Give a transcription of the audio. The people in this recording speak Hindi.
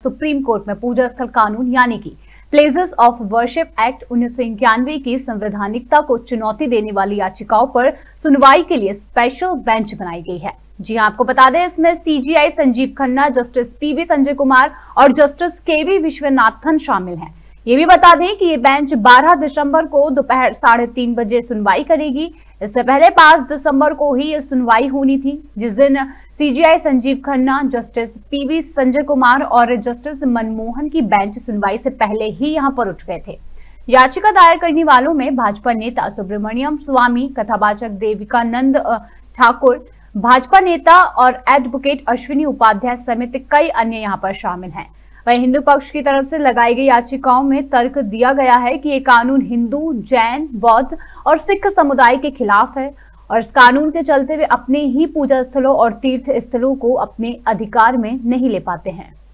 सुप्रीम कोर्ट में पूजा स्थल कानून यानी कि प्लेसेस ऑफ वर्शिप एक्ट 1991 की संवैधानिकता को चुनौती देने वाली याचिकाओं पर सुनवाई के लिए स्पेशल बेंच बनाई गई है। जी हां, आपको बता दें इसमें CJI Sanjiv Khanna, justice PV Sanjay Kumar और जस्टिस केवी विश्वनाथन शामिल हैं। ये भी बता दें कि ये बेंच 12 दिसंबर को दोपहर 3:30 बजे सुनवाई करेगी। इससे पहले 5 दिसंबर को ही ये सुनवाई होनी थी, जिस दिन CJI Sanjiv Khanna, justice PV Sanjay Kumar और जस्टिस मनमोहन की बेंच सुनवाई से पहले ही यहां पर उठ गए थे। याचिका दायर करने वालों में भाजपा नेता सुब्रमण्यम स्वामी, कथावाचक देविकानंद ठाकुर, भाजपा नेता और एडवोकेट अश्विनी उपाध्याय समेत कई अन्य यहां पर शामिल हैं। वहीं हिंदू पक्ष की तरफ से लगाई गई याचिकाओं में तर्क दिया गया है कि ये कानून हिंदू, जैन, बौद्ध और सिख समुदाय के खिलाफ है और इस कानून के चलते वे अपने ही पूजा स्थलों और तीर्थ स्थलों को अपने अधिकार में नहीं ले पाते हैं।